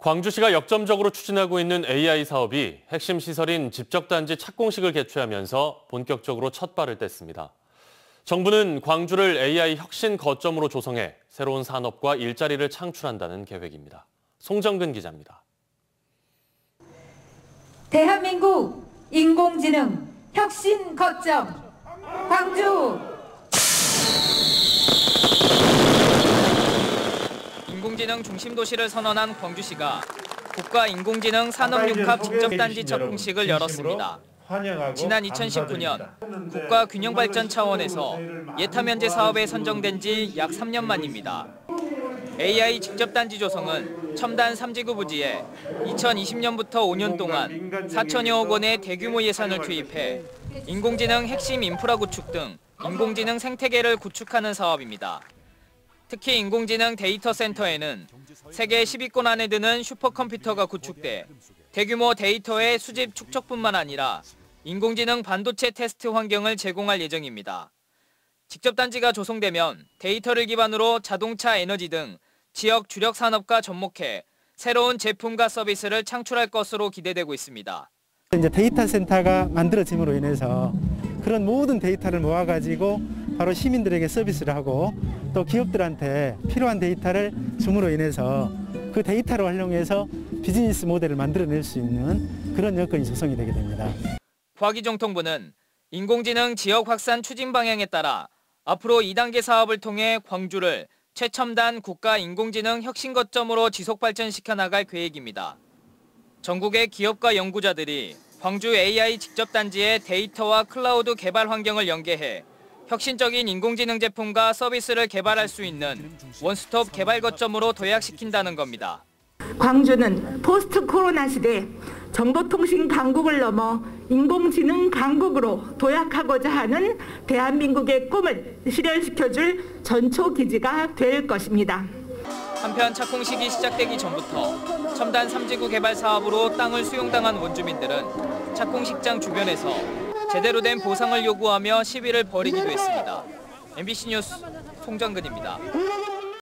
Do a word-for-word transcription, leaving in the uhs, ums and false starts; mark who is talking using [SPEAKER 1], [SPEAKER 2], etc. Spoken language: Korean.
[SPEAKER 1] 광주시가 역점적으로 추진하고 있는 에이아이 사업이 핵심 시설인 집적단지 착공식을 개최하면서 본격적으로 첫 발을 뗐습니다. 정부는 광주를 에이아이 혁신 거점으로 조성해 새로운 산업과 일자리를 창출한다는 계획입니다. 송정근 기자입니다.
[SPEAKER 2] 대한민국 인공지능 혁신 거점 광주.
[SPEAKER 3] 인공지능 중심 도시를 선언한 광주시가 국가 인공지능 산업융합 직접단지 착공식을 열었습니다. 지난 이천십구 년 국가 균형발전 차원에서 예타면제 사업에 선정된 지 약 삼 년 만입니다. 에이아이 직접단지 조성은 첨단 삼지구 부지에 이천이십 년부터 오 년 동안 사천여억 원의 대규모 예산을 투입해 인공지능 핵심 인프라 구축 등 인공지능 생태계를 구축하는 사업입니다. 특히 인공지능 데이터 센터에는 세계 십 위권 안에 드는 슈퍼컴퓨터가 구축돼 대규모 데이터의 수집 축적뿐만 아니라 인공지능 반도체 테스트 환경을 제공할 예정입니다. 직접단지가 조성되면 데이터를 기반으로 자동차, 에너지 등 지역 주력 산업과 접목해 새로운 제품과 서비스를 창출할 것으로 기대되고 있습니다.
[SPEAKER 4] 이제 데이터 센터가 만들어짐으로 인해서 그런 모든 데이터를 모아가지고 바로 시민들에게 서비스를 하고 또 기업들한테 필요한 데이터를 줌으로 인해서 그 데이터를 활용해서 비즈니스 모델을 만들어낼 수 있는 그런 여건이 조성이 되게 됩니다.
[SPEAKER 3] 과기정통부는 인공지능 지역 확산 추진 방향에 따라 앞으로 이 단계 사업을 통해 광주를 최첨단 국가 인공지능 혁신 거점으로 지속 발전시켜 나갈 계획입니다. 전국의 기업과 연구자들이 광주 에이아이 직접단지의 데이터와 클라우드 개발 환경을 연계해 혁신적인 인공지능 제품과 서비스를 개발할 수 있는 원스톱 개발 거점으로 도약시킨다는 겁니다.
[SPEAKER 5] 광주는 포스트 코로나 시대 정보통신 강국을 넘어 인공지능 강국으로 도약하고자 하는 대한민국의 꿈을 실현시켜줄 전초기지가 될 것입니다.
[SPEAKER 3] 한편 착공식이 시작되기 전부터 첨단 삼지구 개발 사업으로 땅을 수용당한 원주민들은 착공식장 주변에서 제대로 된 보상을 요구하며 시위를 벌이기도 했습니다. 엠비씨 뉴스 송정근입니다.